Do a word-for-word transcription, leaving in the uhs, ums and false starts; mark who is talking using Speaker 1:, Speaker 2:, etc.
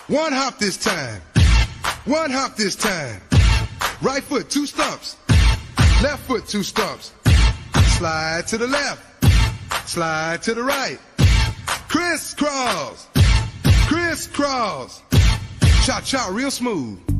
Speaker 1: One hop this time. One hop this time. Right foot, two stumps. Left foot, two stumps. Slide to the left. Slide to the right. Crisscross. Crisscross. Cha-cha real smooth.